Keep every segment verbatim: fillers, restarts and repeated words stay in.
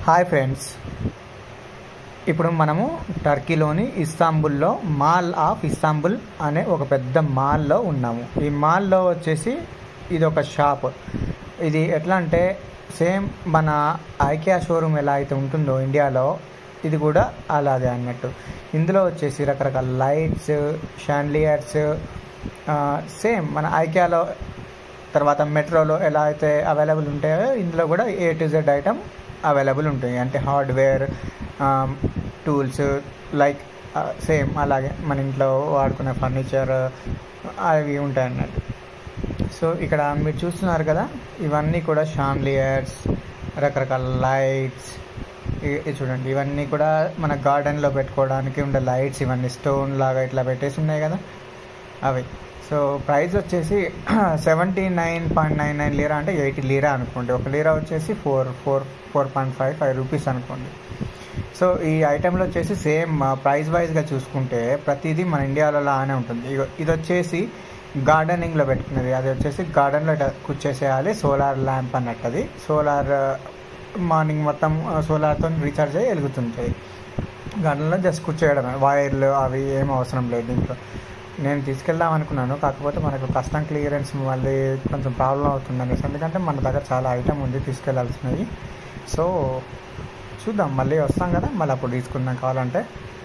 Hi friends, ఇప్పుడు మనము టర్కీలోని ఇస్తాంబుల్లో మాల్ ఆఫ్ ఇస్తాంబుల్ అనే ఒక పెద్ద మాల్లో ఉన్నాము. ఈ మాల్లో వచ్చేసి ఇది ఒక షాప్. ఇది ఎట్లా అంటే సేమ్ మన ఐకియా షోరూమ్ ఎలా అయితే ఉంటుందో ఇండియాలో, ఇది కూడా అలాగే అన్నట్టు. ఇందులో వచ్చేసి రకరకాల లైట్స్, షాండ్లియర్స్ సేమ్ మన ఐకియాలో తర్వాత మెట్రోలో ఎలా అయితే అవైలబుల్ ఉంటాయో ఇందులో కూడా A to Z item available ఉంటాయి. అంటే హార్డ్వేర్, టూల్స్, లైక్ సేమ్ అలాగే మన ఇంట్లో వాడుకునే ఫర్నిచర్ అవి ఉంటాయి అన్నట్టు. సో ఇక్కడ మీరు చూస్తున్నారు కదా, ఇవన్నీ కూడా షాండ్లియర్స్, రకరకాల లైట్స్. ఇది చూడండి, ఇవన్నీ కూడా మన గార్డెన్లో పెట్టుకోవడానికి ఉండే లైట్స్. ఇవన్నీ స్టోన్ లాగా ఇట్లా పెట్టేసి ఉన్నాయి కదా అవి. సో ప్రైస్ వచ్చేసి seventy nine point nine nine lira అంటే ఎయిటీ లీరా అనుకోండి. ఒక లీరా వచ్చేసి four four four point five five rupees అనుకోండి. సో ఈ ఐటెంలో వచ్చేసి సేమ్ ప్రైస్ వైజ్గా చూసుకుంటే ప్రతిదీ మన ఇండియాలో లానే ఉంటుంది. ఇది వచ్చేసి గార్డెనింగ్లో పెట్టుకునేది. అది వచ్చేసి గార్డెన్లో ఇట్లా కూర్చేసేయాలి. సోలార్ ల్యాంప్ అన్నట్టు. అది సోలార్ మార్నింగ్ మొత్తం సోలార్తో రీఛార్జ్ అయ్యి వెలుగుతుంటాయి. గార్డెన్లో జస్ట్ కూర్చోయడమే, వైర్లు అవి ఏం అవసరం లేదు దీంట్లో. నేను తీసుకెళ్దాం అనుకున్నాను, కాకపోతే మనకు కస్టమ్ క్లియరెన్స్ మళ్ళీ కొంచెం ప్రాబ్లం అవుతుంది అనేసి, ఎందుకంటే మన దగ్గర చాలా ఐటమ్ ఉంది తీసుకెళ్లాల్సినవి. సో చూద్దాం, మళ్ళీ వస్తాం కదా, మళ్ళీ అప్పుడు తీసుకుందాం కావాలంటే.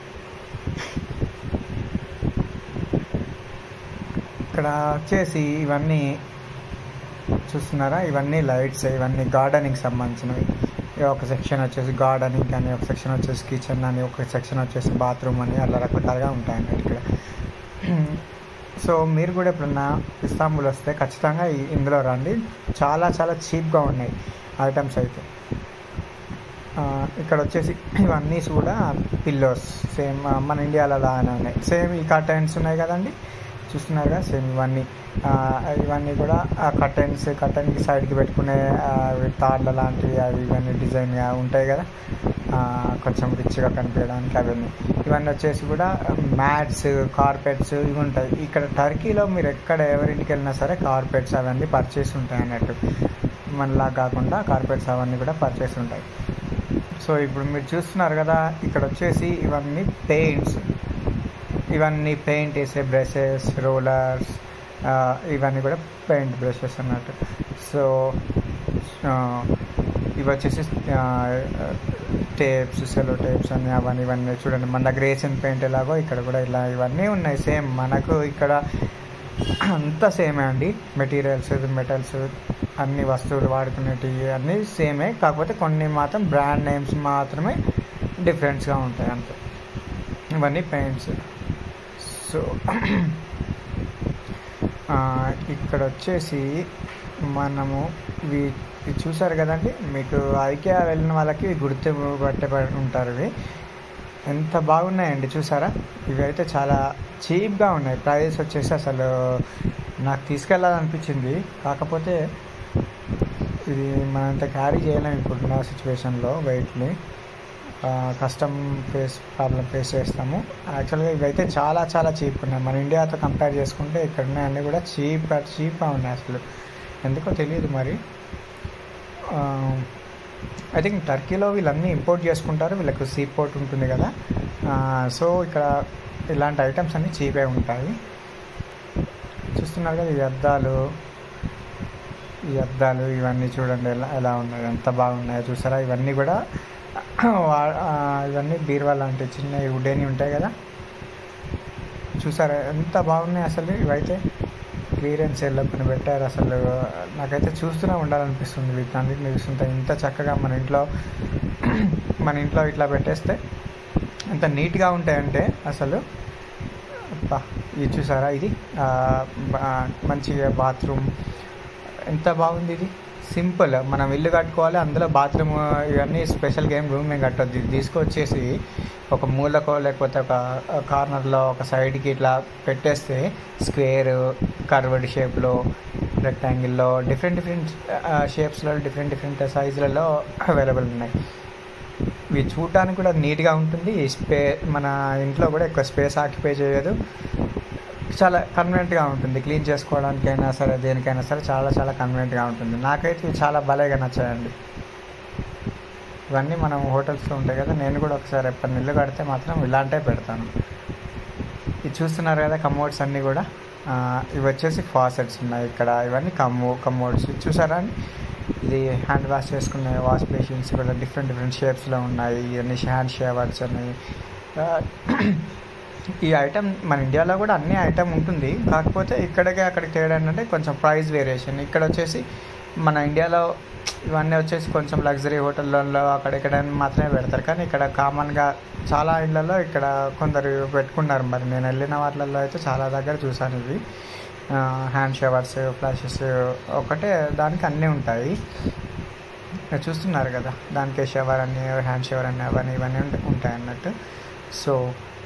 ఇక్కడ వచ్చేసి ఇవన్నీ చూస్తున్నారా, ఇవన్నీ లైట్స్, ఇవన్నీ గార్డెనింగ్ సంబంధించినవి. ఒక సెక్షన్ వచ్చేసి గార్డెనింగ్ అని, ఒక సెక్షన్ వచ్చేసి కిచెన్ అని, ఒక సెక్షన్ వచ్చేసి బాత్రూమ్ అని, అలా రకరకాలుగా ఉంటాయన్నట్టు ఇక్కడ. సో మీరు కూడా ఎప్పుడన్నా ఇస్తాంబుల్ వస్తే ఖచ్చితంగా ఇందులో రండి. చాలా చాలా చీప్గా ఉన్నాయి ఐటమ్స్ అయితే. ఇక్కడ వచ్చేసి ఇవన్నీ కూడా పిల్లోస్, సేమ్ మన ఇండియాలో లాగానే ఉన్నాయి. సేమ్ ఈ కర్టెన్స్ ఉన్నాయి కదండి, చూస్తున్నారు కదా, సేమ్ ఇవన్నీ ఇవన్నీ కూడా కర్టెన్స్, కర్టెన్కి సైడ్కి పెట్టుకునే తాళ్ళ లాంటివి అవి ఇవన్నీ డిజైన్గా ఉంటాయి కదా, కొంచెం రిచ్గా కనిపించడానికి అవన్నీ. ఇవన్నీ వచ్చేసి కూడా మ్యాట్స్, కార్పెట్స్ ఇవి ఉంటాయి. ఇక్కడ టర్కీలో మీరు ఎక్కడ ఎవరింటికి వెళ్ళినా సరే కార్పెట్స్ అవన్నీ పర్చేస్ ఉంటాయి అన్నట్టు. మనలా కాకుండా కార్పెట్స్ అవన్నీ కూడా పర్చేస్ ఉంటాయి. సో ఇప్పుడు మీరు చూస్తున్నారు కదా, ఇక్కడ వచ్చేసి ఇవన్నీ పెయింట్స్, ఇవన్నీ పెయింట్ వేసే బ్రషెస్, రోలర్స్, ఇవన్నీ కూడా పెయింట్ బ్రషెస్ అన్నట్టు. సో ఇవి వచ్చేసి టేప్స్, సెలో టేప్స్ అని అవన్నీ ఇవన్నీ చూడండి. మన దగ్గర ఏషియన్ పెయింట్ ఎలాగో ఇక్కడ కూడా ఇలా ఇవన్నీ ఉన్నాయి. సేమ్ మనకు ఇక్కడ అంతా సేమే అండి. మెటీరియల్స్, మెటల్స్, అన్ని వస్తువులు వాడుకునేటివి అన్నీ సేమే, కాకపోతే కొన్ని మాత్రం బ్రాండ్ నేమ్స్ మాత్రమే డిఫరెంట్స్గా ఉంటాయి అంతే. ఇవన్నీ పెయింట్స్. సో ఇక్కడ వచ్చేసి మనము ఇవి ఇది చూసారు కదండి, మీకు ఐకియా వెళ్ళిన వాళ్ళకి గుర్తు పట్టే ఉంటారు. ఇవి ఎంత బాగున్నాయండి, చూసారా. ఇవి అయితే చాలా చీప్గా ఉన్నాయి. ప్రైస్ వచ్చేసి అసలు నాకు తీసుకెళ్ళాలనిపించింది, కాకపోతే ఇది మనంత క్యారీ చేయలేము ఇప్పుడున్న సిచ్యువేషన్లో. వెయిట్ని కస్టమ్ ఫేస్ ప్రాబ్లం ఫేస్ చేస్తాము. యాక్చువల్గా ఇవైతే చాలా చాలా చీప్ ఉన్నాయి. మన ఇండియాతో కంపేర్ చేసుకుంటే ఇక్కడ అన్నీ కూడా చీప్ చీప్గా ఉన్నాయి. అసలు ఎందుకో తెలియదు మరి. ఐ థింక్ టర్కీలో వీళ్ళన్నీ ఇంపోర్ట్ చేసుకుంటారు, వీళ్ళకు సీ పోర్ట్ ఉంటుంది కదా. సో ఇక్కడ ఇలాంటి ఐటమ్స్ అన్నీ చీపే ఉంటాయి. చూస్తున్నారు కదా, ఈ అద్దాలు, ఈ అద్దాలు ఇవన్నీ చూడండి ఎలా ఎలా ఉన్నాయి, ఎంత బాగున్నాయో చూసారా. ఇవన్నీ కూడా ఇవన్నీ బీరువా లాంటి చిన్న వుడేని ఉంటాయి కదా, చూసారా ఎంత బాగున్నాయి అసలు. ఇవైతే క్లియరెన్స్ ఎల్లకొని పెట్టారు. అసలు నాకైతే చూస్తూనే ఉండాలనిపిస్తుంది వీటన్నిటిని చూస్తుంటే. ఇంత చక్కగా మన ఇంట్లో మన ఇంట్లో ఇట్లా పెట్టేస్తే ఎంత నీట్గా ఉంటాయంటే అసలు. ఇది చూసారా, ఇది మంచిగా బాత్రూమ్ ఎంత బాగుంది. ఇది సింపుల్, మనం ఇల్లు కట్టుకోవాలి, అందులో బాత్రూమ్ ఇవన్నీ స్పెషల్గా ఏం రూమ్ ఏం కట్టొద్దు. ఇది తీసుకొచ్చేసి ఒక మూలకో లేకపోతే ఒక కార్నర్లో ఒక సైడ్కి ఇట్లా పెట్టేస్తే స్క్వేర్, కర్వ్డ్ షేప్లో, రెక్టాంగిల్లో, డిఫరెంట్ డిఫరెంట్ షేప్స్లో, డిఫరెంట్ డిఫరెంట్ సైజులలో అవైలబుల్ ఉన్నాయి. ఇవి చూడటానికి కూడా నీట్గా ఉంటుంది. స్పే మన ఇంట్లో కూడా ఎక్కువ స్పేస్ ఆక్యుపై చేయదు, చాలా కన్వీనియంట్గా ఉంటుంది. క్లీన్ చేసుకోవడానికైనా సరే దేనికైనా సరే చాలా చాలా కన్వీనియంట్గా ఉంటుంది. నాకైతే ఇవి చాలా భలేగా నచ్చాయండి. ఇవన్నీ మనం హోటల్స్లో ఉంటాయి కదా, నేను కూడా ఒకసారి ఎప్పటి ఇల్లు కడితే మాత్రం ఇలాంటే పెడతాను. ఇది చూస్తున్నారు కదా కమోడ్స్ అన్నీ కూడా. ఇవి వచ్చేసి ఫాసెట్స్ ఉన్నాయి ఇక్కడ. ఇవన్నీ కమో కమోడ్స్ చూసారా అండి. ఇది హ్యాండ్ వాష్ చేసుకునే వాష్ బేసిన్స్ కూడా డిఫరెంట్ డిఫరెంట్ షేప్స్లో ఉన్నాయి. ఇవన్నీ హ్యాండ్ షవర్స్ అని. ఈ ఐటమ్ మన ఇండియాలో కూడా అన్ని ఐటమ్ ఉంటుంది, కాకపోతే ఇక్కడికి అక్కడికి తేడా ఏంటంటే కొంచెం ప్రైస్ వేరియేషన్. ఇక్కడ వచ్చేసి మన ఇండియాలో ఇవన్నీ వచ్చేసి కొంచెం లగ్జరీ హోటళ్ళల్లో అక్కడెక్కడ మాత్రమే పెడతారు, కానీ ఇక్కడ కామన్గా చాలా ఇళ్ళల్లో ఇక్కడ కొందరు పెట్టుకున్నారు. మరి నేను వెళ్ళిన వాటిల్లో అయితే చాలా దగ్గర చూసాను ఇవి హ్యాండ్ షవర్స్, ఫ్లాషెస్ ఒకటే దానికి అన్నీ ఉంటాయి. చూస్తున్నారు కదా, దానికి షవర్ అన్నీ, హ్యాండ్ షవర్ అన్నీ అవన్నీ ఇవన్నీ ఉంటాయి అన్నట్టు. సో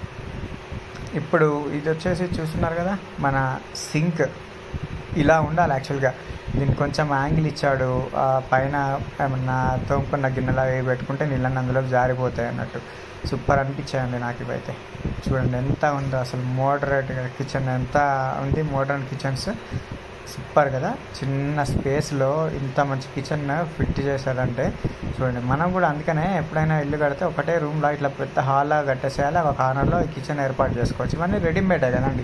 ఇప్పుడు ఇది వచ్చేసి చూస్తున్నారు కదా మన సింక్ ఇలా ఉండాలి యాక్చువల్గా. దీనికి కొంచెం యాంగిల్ ఇచ్చాడు, పైన ఏమన్నా తోముకున్న గిన్నెలా వేసి పెట్టుకుంటే నీళ్ళని అందులో జారిపోతాయి అన్నట్టు. సూపర్ అనిపించాయండి నాకు ఇవైతే. చూడండి ఎంత ఉందో అసలు, మోడరేట్ కిచెన్ ఎంత ఉంది. మోడర్న్ కిచెన్స్ సూపర్ కదా. చిన్న స్పేస్లో ఇంత మంచి కిచెన్ ఫిట్ చేశారంటే చూడండి. మనం కూడా అందుకనే ఎప్పుడైనా ఇల్లు కడితే ఒకటే రూమ్లో ఇట్లా పెద్ద హాల్లా కట్టేసేయాలి, ఒక కార్నర్లో ఈ కిచెన్ ఏర్పాటు చేసుకోవచ్చు. ఇవన్నీ రెడీమేడే కదండి.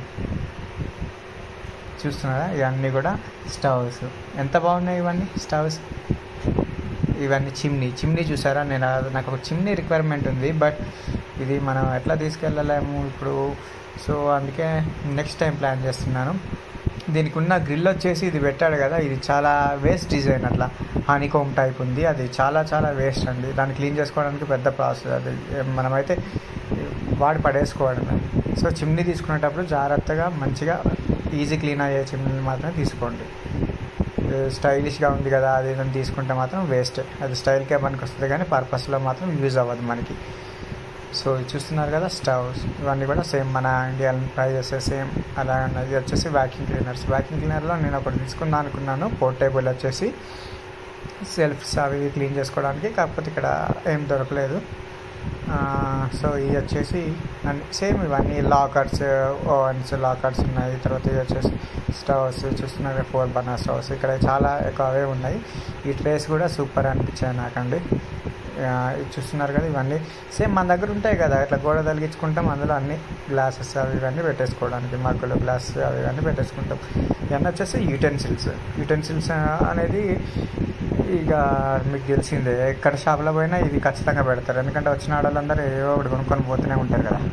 చూస్తున్నారా ఇవన్నీ కూడా స్టవ్స్ ఎంత బాగున్నాయి ఇవన్నీ స్టవ్స్. ఇవన్నీ చిమ్నీ చిమ్నీ చూసారా. నేను నాకు ఒక చిమ్నీ రిక్వైర్మెంట్ ఉంది, బట్ ఇది మనం ఎట్లా తీసుకెళ్ళలేము ఇప్పుడు. సో అందుకే నెక్స్ట్ టైం ప్లాన్ చేస్తున్నాను. దీనికి ఉన్న గ్రిల్ వచ్చేసి ఇది పెట్టాడు కదా, ఇది చాలా వేస్ట్ డిజైన్, అట్లా హానికోమ్ టైప్ ఉంది. అది చాలా చాలా వేస్ట్ అండి. దాన్ని క్లీన్ చేసుకోవడానికి పెద్ద ప్రాసెస్, అది మనమైతే వాడి పడేసుకోవడమే. సో చిమ్నీ తీసుకునేటప్పుడు జాగ్రత్తగా మంచిగా ఈజీ క్లీన్ అయ్యే చిమ్నీని మాత్రమే తీసుకోండి. స్టైలిష్గా ఉంది కదా అది ఏదైనా తీసుకుంటే మాత్రం వేస్ట్. అది స్టైల్కే మనకు వస్తుంది కానీ పర్పస్లో మాత్రం యూజ్ అవ్వదు మనకి. సో చూస్తున్నారు కదా స్టవ్స్, ఇవన్నీ కూడా సేమ్ మన ఇండియన్ ప్రైజెస్ సేమ్ అలా ఉన్నది. ఇది వచ్చేసి వ్యాక్యూమ్ క్లీనర్స్. వ్యాక్యూమ్ క్లీనర్లో నేను ఒకటి తీసుకుందాం అనుకున్నాను, పోర్టేబుల్ వచ్చేసి సెల్ఫ్స్ అవి క్లీన్ చేసుకోవడానికి, కాకపోతే ఇక్కడ ఏం దొరకలేదు. సో ఇది వచ్చేసి సేమ్ ఇవన్నీ లాకర్స్, ఓవెన్స్ లాకర్స్ ఉన్నాయి. తర్వాత ఇది వచ్చేసి స్టవ్స్ చూస్తున్నారు, ఫోర్ బర్నర్ స్టవ్స్ ఇక్కడ చాలా ఎక్కువ అవే ఉన్నాయి. ఈ ట్రేస్ కూడా సూపర్ అనిపించాయి నాకండి. ఇది చూస్తున్నారు కదా, ఇవన్నీ సేమ్ మన దగ్గర ఉంటాయి కదా, ఇట్లా గోడ తలిగించుకుంటాం, అందులో అన్ని గ్లాసెస్ అవి ఇవన్నీ పెట్టేసుకోవడానికి, మగ్గులు గ్లాస్ అవి ఇవన్నీ పెట్టేసుకుంటాం. ఇవన్నీ వచ్చేసి యూటెన్సిల్స్. యూటెన్సిల్స్ అనేది ఇక మీకు తెలిసిందే, ఎక్కడ షాప్లో పోయినా ఇది ఖచ్చితంగా పెడతారు, ఎందుకంటే వచ్చిన వాళ్ళందరూ ఏవో ఒకటి కొనుక్కొని పోతూనే ఉంటారు కదా.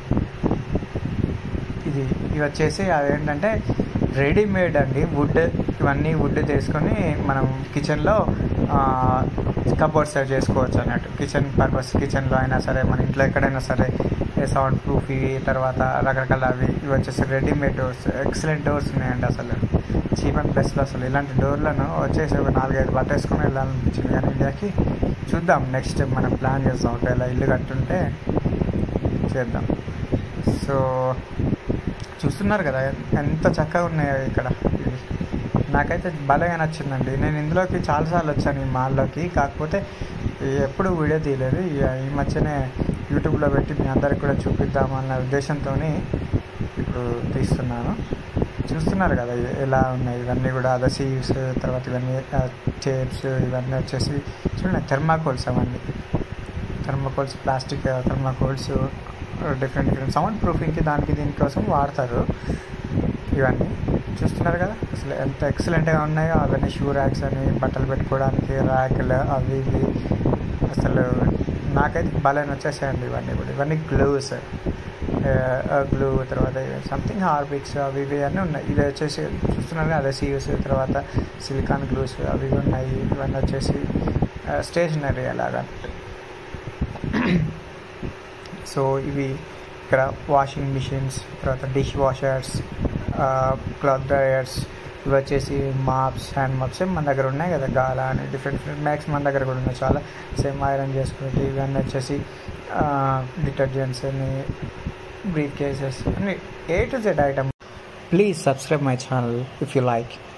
ఇది ఇవి వచ్చేసి అదేంటంటే రెడీమేడ్ అండి, వుడ్. ఇవన్నీ వుడ్ తీసుకొని మనం కిచెన్లో కబోర్డ్స్ చేసుకోవచ్చు అన్నట్టు. కిచెన్ పర్పస్ కిచెన్లో అయినా సరే, మన ఇంట్లో ఎక్కడైనా సరే, సౌండ్ ప్రూఫ్ ఇవి, తర్వాత రకరకాల అవి ఇవి వచ్చేసి రెడీమేడ్ డోర్స్. ఎక్సలెంట్ డోర్స్ ఉన్నాయండి అసలు, చీప్ అండ్ బెస్ట్లో. అసలు ఇలాంటి డోర్లను వచ్చేసి ఒక నాలుగైదు పట్టేసుకొని వెళ్ళాలనిపించింది. కానీ ఇండియాకి చూద్దాం, నెక్స్ట్ మనం ప్లాన్ చేస్తాం. ఒకవేళ ఇల్లు కట్టుంటే చేద్దాం. సో చూస్తున్నారు కదా ఎంత చక్కగా ఉన్నాయో ఇక్కడ. నాకైతే భలేగా నచ్చిందండి. నేను ఇందులోకి చాలాసార్లు వచ్చాను ఈ మాల్లోకి, కాకపోతే ఎప్పుడు వీడియో తీయలేదు. ఈ మధ్యనే యూట్యూబ్లో పెట్టి మీ అందరికి కూడా చూపిద్దామన్న ఉద్దేశంతో ఇప్పుడు తీస్తున్నాను. చూస్తున్నారు కదా ఎలా ఉన్నాయి ఇవన్నీ కూడా, అదే సీవ్స్, తర్వాత ఇవన్నీ టేప్స్, ఇవన్నీ వచ్చేసి చూడండి థెర్మాకోల్స్. అవన్నీ thermocols, plastic thermocols, different different sound ప్రూఫింగ్కి దానికి దీనికోసం వాడతారు. ఇవన్నీ చూస్తున్నారు కదా అసలు ఎంత ఎక్సలెంట్గా ఉన్నాయో. అవన్నీ షూ ర్యాక్స్ అని, బట్టలు పెట్టుకోవడానికి ర్యాక్లు అవి ఇవి, అసలు నాకైతే భలే నచ్చేసాయండి ఇవన్నీ కూడా. ఇవన్నీ గ్లూస్, గ్లూ, తర్వాత సంథింగ్ హార్పిక్స్ అవి ఇవి అన్నీ ఉన్నాయి. ఇది వచ్చేసి చూస్తున్నారు అదే సీవ్స్, తర్వాత సిలికాన్ గ్లూస్ అవి ఉన్నాయి. ఇవన్నీ వచ్చేసి స్టేషనరీ అలాగా. సో ఇవి ఇక్కడ వాషింగ్ మిషన్స్, తర్వాత డిష్ వాషర్స్, క్లాత్ డ్రైయర్స్, ఇవి వచ్చేసి మాప్స్, హ్యాండ్ మాప్స్ మన దగ్గర ఉన్నాయి కదా, గాలా అని డిఫరెంట్ డిఫరెంట్ మ్యాక్స్ మన దగ్గర కూడా ఉన్నాయి చాలా. సేమ్ ఐరన్ చేసుకునేవి. ఇవన్నీ వచ్చేసి డిటర్జెంట్స్ అని, బ్రీఫ్ కేసెస్ అన్ని, A to Z item. Please subscribe my channel if you like.